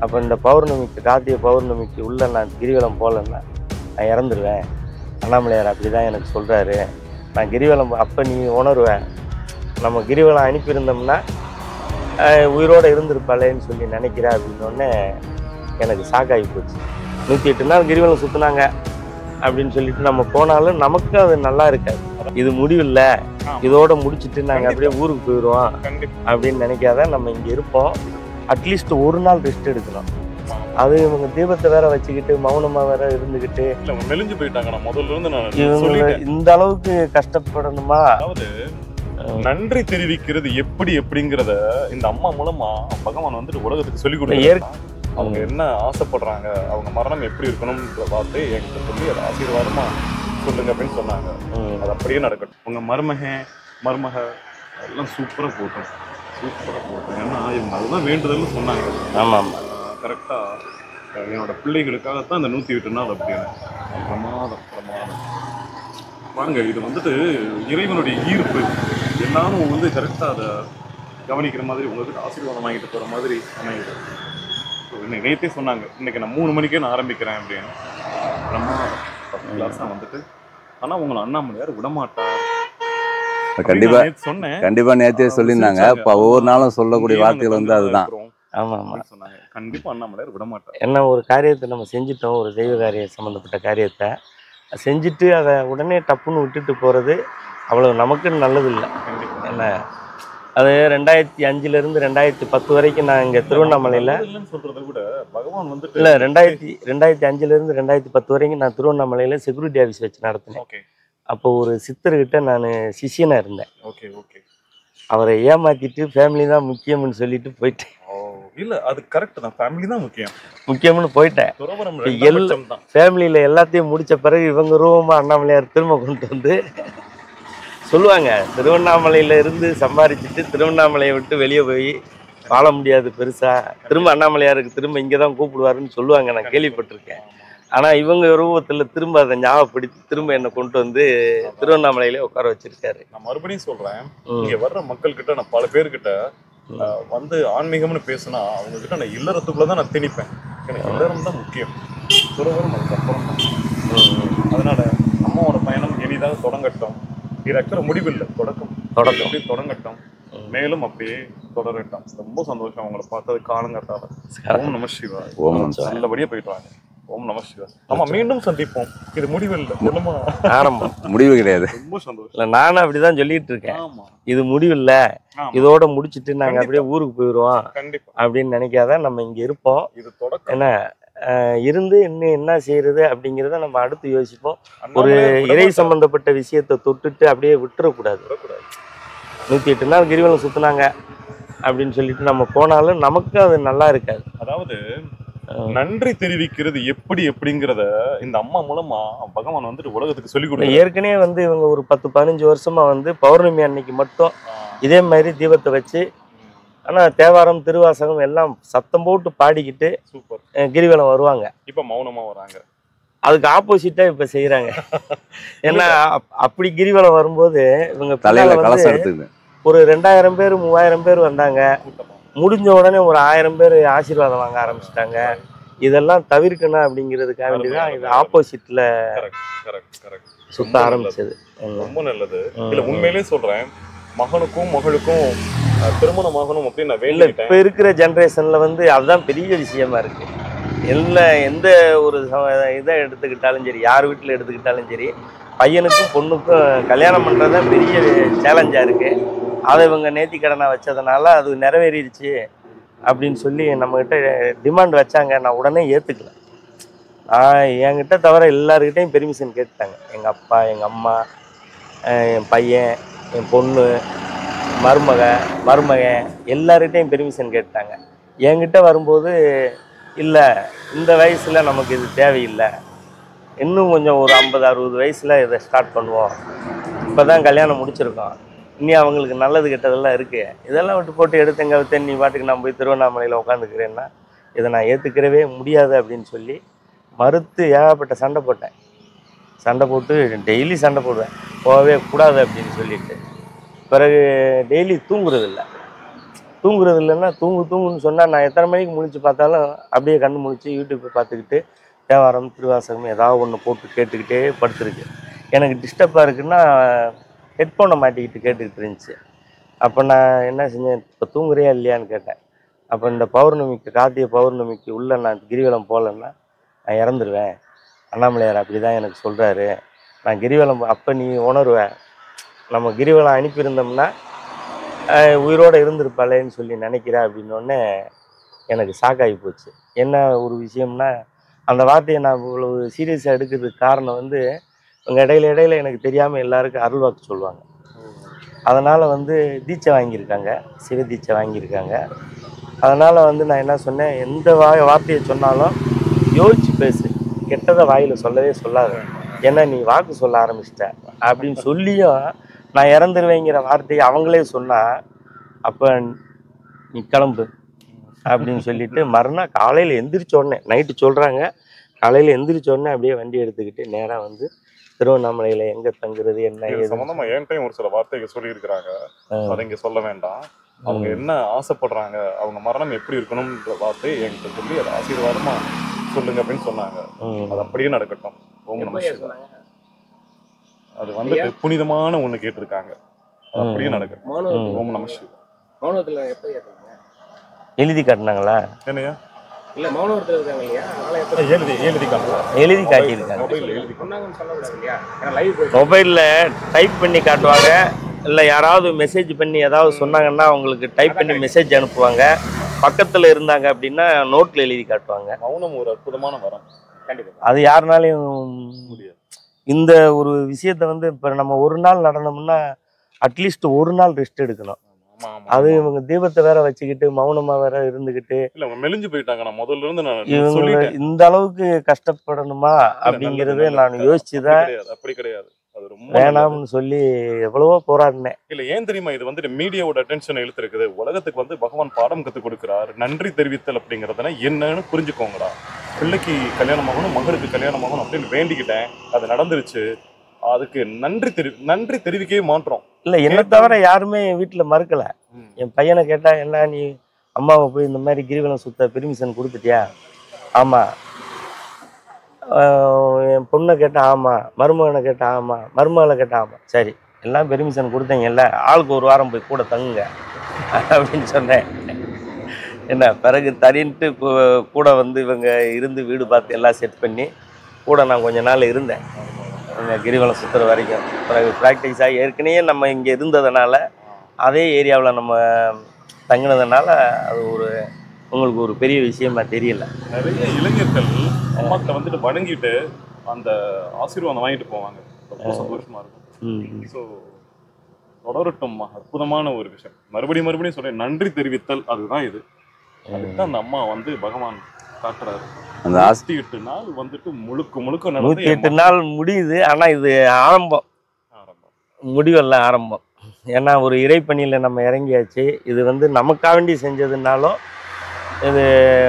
அப்போ இந்த பௌர்ணமிக்கு கார்த்திகை பௌர்ணமிக்கு உள்ளே நான் கிரிவலம் போகலன்னா நான் இறந்துருவேன். அண்ணாமலையார் அப்படி தான் எனக்கு சொல்கிறாரு. நான் கிரிவலம் அப்போ நீ உணர்வேன், நம்ம கிரிவலம் அனுப்பியிருந்தோம்னா உயிரோடு இருந்திருப்பாளேன்னு சொல்லி நினைக்கிறேன் அப்படின்னோடனே எனக்கு ஷாக்காகி போச்சு. 108 நாள் கிரிவலம் சுற்றுனாங்க அப்படின்னு சொல்லிட்டு நம்ம போனாலும் நமக்கு அது நல்லா இருக்காது. இது முடிவில்லை, இதோட முடிச்சுட்டு நாங்கள் அப்படியே ஊருக்கு போயிடுவோம் அப்படின்னு நினைக்காத நம்ம இங்கே இருப்போம். அட்லீஸ்ட் ஒரு நாள் ரெஸ்ட் எடுக்கணும். அது இவங்க தீபத்தை வேற வச்சுக்கிட்டு மௌனமா வேற இருந்துகிட்டு மெலிஞ்சு போயிட்டாங்க. முதல்ல இருந்து இவங்க இந்த அளவுக்கு கஷ்டப்படணுமா? அதாவது நன்றி தெரிவிக்கிறது எப்படி எப்படிங்கிறத இந்த அம்மா மூலமா பகவான் வந்துட்டு உலகத்துக்கு சொல்லி கொடுக்க. அவங்க என்ன ஆசைப்படுறாங்க, அவங்க மரணம் எப்படி இருக்கணும்ன்ற வார்த்தை என்கிட்ட சொல்லி அதை ஆசீர்வாதமா சொல்லுங்க அப்படின்னு சொன்னாங்க. அது அப்படியே நடக்கட்டும். உங்க மருமக எல்லாம் சூப்பரா போட்டோம். ஏன்னா இவங்க அதுதான் வேண்டுதல்னு சொன்னாங்க. ஆமா ஆமா, கரெக்டா. என்னோட பிள்ளைகளுக்காகத்தான் இந்த 108 நாள் அப்படின்னு. பிரமாதம். வாங்க, இது வந்துட்டு இறைவனுடைய ஈர்ப்பு. எல்லாரும் வந்து கரெக்டா அதை கவனிக்கிற மாதிரி உங்களுக்கு ஆசீர்வாதம் வாங்கிட்டு போற மாதிரி அமையுது. நேற்றே சொன்னாங்க, இன்னைக்கு நான் 3 மணிக்கே நான் ஆரம்பிக்கிறேன் அப்படின்னு. பிரமாதம். 10 கிளாஸா வந்துட்டு. ஆனா உங்களை அண்ணாமலையார் விடமாட்டார். கண்டிப்பா நேற்றே சொல்லியிருந்தாங்க. இப்ப ஒவ்வொரு நாளும் சொல்லக்கூடிய வார்த்தைகள் வந்து அதுதான். ஆமா ஆமா சொன்னாங்க. கண்டிப்பா அண்ணாமலையார் விடமாட்டார். என்ன ஒரு காரியத்தை நம்ம செஞ்சிட்டோம், ஒரு தெய்வ காரியம் சம்மந்தப்பட்ட காரியத்தை செஞ்சுட்டு அதை உடனே டப்புன்னு விட்டுட்டு போகிறது அவ்வளோ நமக்குன்னு நல்லது இல்லை. என்ன அது 2005 2010 வரைக்கும் நான் இங்கே திருவண்ணாமலையில் சொல்றதை விட பகவான் வந்து இல்லை 2005 2010 வரைக்கும் நான் திருவண்ணாமலையில் செக்யூரிட்டி ஆஃபீஸ் வச்சு நடத்தினேன். அப்போ ஒரு சித்தர்கிட்ட நான் சிஷியனாக இருந்தேன். அவரை ஏமாத்திட்டு ஃபேமிலி தான் முக்கியம்னு சொல்லிட்டு போயிட்டேன். இல்லை, அது கரெக்ட் தான். ஃபேமிலி தான் முக்கியம்னு போயிட்டேன். ஃபேமிலியில் எல்லாத்தையும் முடித்த பிறகு இவங்க ரூபமாக அண்ணாமலையார் திரும்ப கொண்டு வந்து சொல்லுவாங்க, திருவண்ணாமலையில் இருந்து சம்பாதிச்சுட்டு திருவண்ணாமலையை விட்டு வெளியே போய் வாழ முடியாது பெருசாக, திரும்ப அண்ணாமலையாருக்கு திரும்ப இங்கே தான் கூப்பிடுவாருன்னு சொல்லுவாங்க. நான் கேள்விப்பட்டிருக்கேன். ஆனால் இவங்க ரூபத்தில் திரும்ப அதை ஞாபகப்படுத்தி திரும்ப என்னை கொண்டு வந்து திருவண்ணாமலையிலே உட்கார வச்சிருக்காரு. நான் மறுபடியும் சொல்கிறேன், இங்கே வர்ற மக்கள்கிட்ட நான் பல பேர்கிட்ட வந்து ஆன்மீகம்னு பேசுனா அவங்க கிட்ட நான் இல்லறத்துக்குள்ள தான் நான் திணிப்பேன். எனக்கு இல்லறம் தான் முக்கியம், துறவரம் அதுக்கப்புறம் தான். அதனால அம்மாவோட பயணம் எளிதாக தொடங்கட்டும். இது ஆக்சுவலாக முடிவில்லை, தொடக்கம் தொடங்கட்டும், மேலும் அப்படியே தொடரட்டும். ரொம்ப சந்தோஷம் அவங்களை பார்த்தது காலங்கட்டால. ஓம் நம சிவாய். நல்லபடியா போயிட்டு வாங்க. ஓம் நம சிவாய். ஆமா, மீண்டும் சந்திப்போம். இது முடிவில்லை, ஆரம்பம், முடிவு கிடையாது. ரொம்ப சந்தோஷம். இல்லை, நானும் அப்படிதான் சொல்லிட்டு இருக்கேன். இது முடிவில்லை, இதோட முடிச்சுட்டு நாங்க அப்படியே ஊருக்கு போயிடுவோம் அப்படின்னு நினைக்காத நம்ம இங்க இருப்போம். இது தொடக்கம். என்ன இருந்து இன்னும் என்ன செய்யறது அப்படிங்கிறத நம்ம அடுத்து யோசிப்போம். ஒரு இறை சம்பந்தப்பட்ட விஷயத்தை தொட்டுட்டு அப்படியே விட்டுறக்கூடாது. 108 நாள் கிரிவலம் சுத்தினாங்க அப்படின்னு சொல்லிட்டு நம்ம போனாலும் நமக்கு அது நல்லா இருக்காது. அதாவது நன்றி தெரிவிக்கிறது எப்படி எப்படிங்கிறத இந்த அம்மா மூலமா பகவான் வந்துட்டு உலகத்துக்கு சொல்லி கொடுக்க. ஏற்கனவே வந்து இவங்க ஒரு 10-15 வருஷமா வந்து பௌர்ணமி அன்னைக்கு மட்டும் இதே மாதிரி தீபத்தை வச்சு, ஆனால் தேவாரம் திருவாசகம் எல்லாம் சத்தம் போட்டு பாடிக்கிட்டு கிரிவலம் வருவாங்க. இப்போ மௌனமா வராங்க. அதுக்கு ஆப்போசிட்டா இப்ப செய்யறாங்க. ஏன்னா அப்படி கிரிவலம் வரும்போது இவங்க ஒரு 2000 பேர் 3000 பேர் வந்தாங்க. முடிஞ்ச உடனே ஒரு 1000 பேர் ஆசீர்வாதம் வாங்க ஆரம்பிச்சிட்டாங்க. இதெல்லாம் தவிர்க்கணும் அப்படிங்கிறதுக்காக வேண்டிதான் இது ஆப்போசிட்ல சுத்த ஆரம்பிச்சது. ரொம்ப நல்லது. இல்ல உண்மையிலேயே சொல்றேன், மகனுக்கும் மகளுக்கும் திருமணம் ஆகணும் அப்படின்னு நான் வேண்டிட்டேன். இப்ப இருக்கிற ஜென்ரேஷன்ல வந்து அதுதான் பெரிய விஷயமா இருக்கு. எந்த ஒரு இதை எடுத்துக்கிட்டாலும் சரி, யார் வீட்டில் எடுத்துக்கிட்டாலும் சரி, பையனுக்கும் பொண்ணுக்கும் கல்யாணம் பண்ணுறது தான் பெரிய சேலஞ்சாக இருக்குது. அதை இவங்க நேர்த்திக்கடனை வச்சதுனால அது நிறைவேறிடுச்சு அப்படின்னு சொல்லி நம்மக்கிட்ட டிமாண்ட் வச்சாங்க. நான் உடனே ஏற்றுக்கல. நான் என்கிட்ட தவிர எல்லாருக்கிட்டையும் பெர்மிஷன் கேட்டுட்டாங்க. எங்கள் அப்பா, எங்கள் அம்மா, என் பையன், என் பொண்ணு, மருமகன் எல்லார்கிட்டையும் பெர்மிஷன் கேட்டுட்டாங்க. என்கிட்ட வரும்போது இல்லை, இந்த வயசில் நமக்கு இது தேவையில்லை, இன்னும் கொஞ்சம் ஒரு 50-60 வயசில் இதை ஸ்டார்ட் பண்ணுவோம், இப்போ தான் கல்யாணம் முடிச்சிருக்கோம், இனி அவங்களுக்கு நல்லது கெட்டதெல்லாம் இருக்குது, இதெல்லாம் விட்டு போட்டு எடுத்து எங்கே விட்டு நீ பாட்டுக்கு நான் போய் திருவண்ணாமலையில் உட்காந்துக்கிறேன்னா இதை நான் ஏற்றுக்கிறவே முடியாது அப்படின்னு சொல்லி மறுத்து ஏகப்பட்ட சண்டை போட்டு டெய்லி சண்டை போடுவேன், போகவே கூடாது அப்படின்னு சொல்லிட்டு. பிறகு டெய்லி தூங்குறது இல்லை. தூங்குறது இல்லைன்னா தூங்குன்னு சொன்னால் நான் எத்தனை மணிக்கு முழிச்சு பார்த்தாலும் அப்படியே கண்ணு முழிச்சு யூடியூப்பை பார்த்துக்கிட்டு தேவாரம் திருவாசகம் ஏதாவது ஒன்று போட்டு கேட்டுக்கிட்டே படுத்துருக்கு. எனக்கு டிஸ்டர்பாக இருக்குன்னா ஹெட்ஃபோனை மாட்டிக்கிட்டு கேட்டுக்கிட்டு இருந்துச்சு. அப்போ நான் என்ன செஞ்சேன், இப்போ தூங்குறியா இல்லையான்னு கேட்டேன். அப்போ இந்த பௌர்ணமிக்கு கார்த்திகை பௌர்ணமிக்கு உள்ளே நான் கிரிவலம் போகலன்னா நான் இறந்துருவேன், அண்ணாமலையார் அப்படி தான் எனக்கு சொல்கிறாரு. நான் கிரிவலம் அப்போ நீ உணர்வேன், நம்ம கிரிவலம் அனுப்பியிருந்தோம்னா உயிரோடு இருந்திருப்பாளேன்னு சொல்லி நினைக்கிறேன் அப்படின்னோடனே எனக்கு ஷாக்காகி போச்சு. என்ன ஒரு விஷயம்னா, அந்த வார்த்தையை நான் இவ்வளவு சீரியஸாக எடுக்கிறதுக்கு காரணம் வந்து அவங்க இடையில எனக்கு தெரியாமல் எல்லாருக்கும் அருள் வாக்கு சொல்லுவாங்க. அதனால் வந்து தீட்சை வாங்கியிருக்காங்க, சிவ தீட்சை வாங்கியிருக்காங்க. அதனால் வந்து நான் என்ன சொன்னேன், எந்த வார்த்தையை சொன்னாலும் யோசிச்சு பேசு, கெட்டதை வாயில் சொல்லவே சொல்லாத, ஏன்னா நீ வாக்கு சொல்ல ஆரம்பிச்சிட்ட அப்படின்னு சொல்லியும் நான் இறந்துருவேங்கிற வார்த்தையை அவங்களே சொன்னால் அப்போ நீ கிளம்பு அப்படின்னு சொல்லிட்டு மறுநாள் காலையில் எந்திரிச்சோடனே, நைட்டு சொல்கிறாங்க, காலையில் எந்திரிச்சோடனே அப்படியே வண்டி எடுத்துக்கிட்டு நேராக வந்து திருவண்ணாமலையில் எங்கே தங்குறது என்ன இது சம்பந்தமா என்கிட்டயும் ஒரு சில வார்த்தைகள் சொல்லியிருக்கிறாங்க. அதை இங்க சொல்ல வேண்டாம். அவங்க என்ன ஆசைப்படுறாங்க, அவங்க மரணம் எப்படி இருக்கணும்ன்ற வார்த்தையை என்கிட்ட சொல்லி அதை ஆசீர்வாதமா சொல்லுங்க அப்படின்னு சொன்னாங்க. அது அப்படியே நடக்கட்டும். ஓம் நம சிவாய. அது வந்து புனிதமான ஒண்ணு கேட்டிருக்காங்க, அது அப்படியே நடக்கட்டும். ஓம் நம சிவாய. மௌனத்துல எப்ப கேட்டாங்க? எழுதி காட்டினாங்களா? என்னையா இல்ல மௌனத்துல இருக்காங்க இல்லையா, அதனால எப்ப எழுதி காட்டுறேன். எழுதி காட்டியிருக்காங்க. மொபைல்ல எழுதி சொன்னாங்கன்னு சொல்லக்கூடாது இல்லையா, ஏன்னா லைவ் போய் மொபைலில் டைப் பண்ணி காட்டுவாங்க, இல்லை யாராவது மெசேஜ் பண்ணி ஏதாவது சொன்னாங்கன்னா அவங்களுக்கு டைப் பண்ணி மெசேஜ் அனுப்புவாங்க. பக்கத்தில் இருந்தாங்க அப்படின்னா நோட்டில் எழுதி காட்டுவாங்க. மௌனம் ஒரு அற்புதமான வரம். கண்டிப்பா அது யாருனாலையும் முடியாது. இந்த ஒரு விஷயத்தை வந்து இப்போ நம்ம ஒரு நாள் நடனம்னா அட்லீஸ்ட் ஒரு நாள் ரெஸ்ட் எடுக்கணும். ஆமா, ஆமா, அது ஆமா. இவங்க தீபத்தை வேற வச்சுக்கிட்டு மௌனமா வேற இருந்துக்கிட்டு இல்ல அவங்க மெலிஞ்சு போயிட்டாங்க. நான் முதல்ல இருந்து நான் இவங்க சொல்லிட்டேன். இந்த அளவுக்கு கஷ்டப்படணுமா அப்படிங்கிறது நல்லது, நான் நல்லது. யோசிச்சுதான் அப்படி கிடையாது. அது ரொம்ப நல்லது. வேணாம்னு சொல்லி எவ்வளவோ போராடினேன். இல்ல ஏன் தெரியுமா, இது வந்துட்டு மீடியாவோட அட்டென்ஷன் இழுத்துருக்குது. உலகத்துக்கு வந்து பகவான் பாடம் கத்து கொடுக்கிறார். நன்றி தெரிவித்தல் அப்படிங்கறதுனா என்னன்னு புரிஞ்சுக்கோங்கடா. பிள்ளைக்கு கல்யாணம் ஆகணும், மகளுக்கு கல்யாணம் ஆகணும் அப்படின்னு வேண்டிக்கிட்டேன், அது நடந்துருச்சு. அதுக்கு நன்றி தெரிவிக்கவே மாட்டோம். இல்லை, என்னை தவிர யாருமே என் வீட்டில் மறுக்கலை. என் பையனை கேட்டால், என்ன நீ அம்மாவை போய் இந்த மாதிரி கிரிவலம் சுத்த பெர்மிஷன் கொடுத்துட்டியா? ஆமாம். என் பொண்ணை கேட்டால் ஆமாம், மருமகனை கேட்டால் ஆமாம், மருமகளை கேட்டால் ஆமாம். சரி, எல்லாம் பெர்மிஷன் கொடுத்தீங்கல்ல, ஆளுக்கு ஒரு வாரம் போய் கூட தங்குங்க அப்படின்னு சொன்னேன். என்ன பிறகு தரின்ட்டு கூட வந்து இவங்க இருந்து வீடு பார்த்து எல்லாம் செட் பண்ணி கூட நான் கொஞ்ச நாள் இருந்தேன், கிரிவலம் சுற்றுற வரைக்கும். பிறகு ப்ராக்டிஸ் ஆகி ஏற்கனவே நம்ம இங்கே இருந்ததுனால, அதே ஏரியாவில் நம்ம தங்கினதுனால அது உங்களுக்கு ஒரு பெரிய விஷயமா தெரியல. நிறைய இளைஞர்கள் அம்மாக்கிட்ட வந்துட்டு வணங்கிட்டு அந்த ஆசீர்வாதம் வாங்கிட்டு போவாங்க. ரொம்ப சந்தோஷமா இருக்கும். ஸோ தொடரட்டும்மா, அற்புதமான ஒரு விஷயம். மறுபடியும் சொல்றேன், நன்றி தெரிவித்தல் அதுதான் இது. அதுதான் அந்த அம்மா வந்து பகவான் காட்டுறாரு. அந்த 108 நாள் வந்துட்டு முழுக்க 108 நாள் முடியுது. ஆனால் இது ஆரம்பம், முடிவல்ல, ஆரம்பம். ஏன்னா ஒரு இறைப்பணியில் நம்ம இறங்கியாச்சு. இது வந்து நமக்காக வேண்டி செஞ்சதுனாலும் இது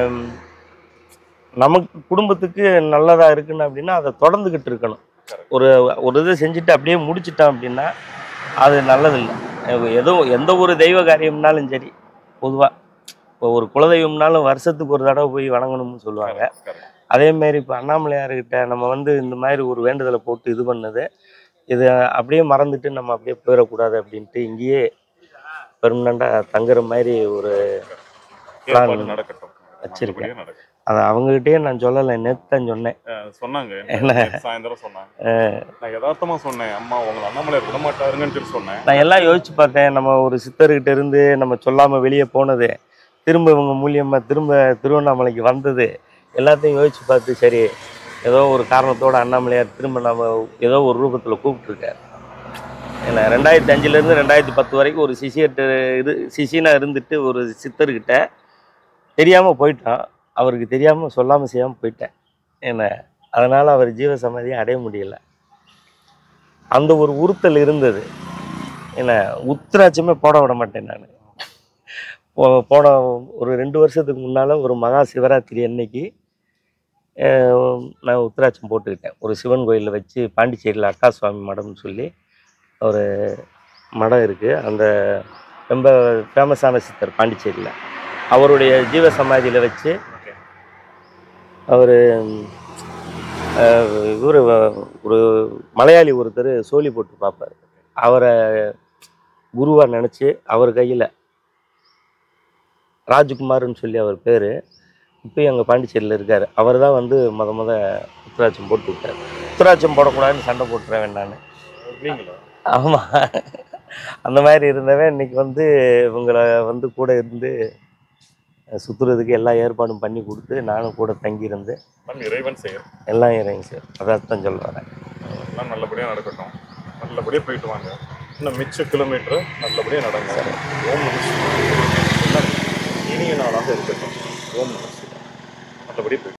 நமக்கு குடும்பத்துக்கு நல்லதாக இருக்குன்னு அப்படின்னா அதை தொடர்ந்துக்கிட்டு இருக்கணும். ஒரு இதை செஞ்சுட்டு அப்படியே முடிச்சிட்டோம் அப்படின்னா அது நல்லதில்லை. எந்த ஒரு தெய்வ காரியம்னாலும் சரி, பொதுவாக இப்போ ஒரு குலதெய்வம்னாலும் வருஷத்துக்கு ஒரு தடவை போய் வணங்கணும்னு சொல்லுவாங்க. அதேமாரி இப்போ அண்ணாமலையார்கிட்ட நம்ம வந்து இந்த மாதிரி ஒரு வேண்டுதலை போட்டு இது பண்ணது, இதை அப்படியே மறந்துட்டு நம்ம அப்படியே போயிடக்கூடாது அப்படின்ட்டு இங்கேயே பெர்மனண்டாக தங்குற மாதிரி ஒரு பிளான் வச்சிருக்கேன். அதை அவங்ககிட்டயே நான் சொல்லலை, நேற்று தான் சொன்னேன். சொன்னாங்க, சாயந்தரம் சொன்னாங்க. நான் யதார்த்தமா சொன்னேன், அம்மா உங்களை அண்ணாமலையார் விட மாட்டாருங்கன்னு சொல்லி சொன்னேன். நான் எல்லாம் யோசிச்சு பார்த்தேன். நம்ம ஒரு சித்தர்கிட்ட இருந்து நம்ம சொல்லாமல் வெளியே போனது, திரும்ப இவங்க மூலியமாக திரும்ப திருவண்ணாமலைக்கு வந்தது, எல்லாத்தையும் யோசிச்சு பார்த்து சரி ஏதோ ஒரு காரணத்தோட அண்ணாமலையார் திரும்ப நம்ம ஏதோ ஒரு ரூபத்தில் கூப்பிட்டுருக்கார். ஏன்னா 2005 2010 வரைக்கும் ஒரு சிஷியனாக இருந்துட்டு ஒரு சித்தர்கிட்ட தெரியாமல் போயிட்டான். அவருக்கு தெரியாமல் சொல்லாமல் செய்யாமல் போயிட்டேன். ஏன்னா அதனால் அவர் ஜீவசமாதியை அடைய முடியலை. அந்த ஒரு உறுத்தல் இருந்தது. ஏன்னா உத்திராட்சமே போட விட மாட்டேன் நான். போன ஒரு 2 வருஷத்துக்கு முன்னால் ஒரு மகா சிவராத்திரி அன்னைக்கு நான் உத்திராட்சம் போட்டுக்கிட்டேன். ஒரு சிவன் கோயிலில் வச்சு, பாண்டிச்சேரியில் அக்கா சுவாமி மடம்னு சொல்லி ஒரு மடம் இருக்குது. அந்த ரொம்ப ஃபேமஸான சித்தர் பாண்டிச்சேரியில். அவருடைய ஜீவ சமாதியில் வச்சு அவர் இவர் ஒரு மலையாளி ஒருத்தர் சோழி போட்டு பார்ப்பார். அவரை குருவாக நினச்சி அவர் கையில் ராஜ்குமார்னு சொல்லி அவர் பேர், இப்போயும் எங்கள் பாண்டிச்சேரியில் இருக்கார். அவர் தான் வந்து முத உத்தராட்சம் போட்டு விட்டார். உத்தராட்சம் போடக்கூடாதுன்னு சண்டை போட்டுறேன் நான். ஆமாம், அந்த மாதிரி இருந்தவன் இன்னைக்கு வந்து இவங்களை வந்து கூட இருந்து சுற்றுறதுக்கு எல்லா ஏற்பாடும் பண்ணி கொடுத்து நானும் கூட தங்கியிருந்து இறைவன் செய்யும் எல்லாம் இறங்கி சார். அதான் தான் சொல்ல வரேன். எல்லாம் நல்லபடியாக நடக்கட்டும், நல்லபடியாக போயிட்டு வாங்க. இன்னும் மிச்ச கிலோமீட்டர் நல்லபடியாக நடங்க சார். ஓம் நம சிவாய. இனிய நாளாக இருக்கட்டும். ஓம் நம சிவாய. நல்லபடியாக போயிட்டு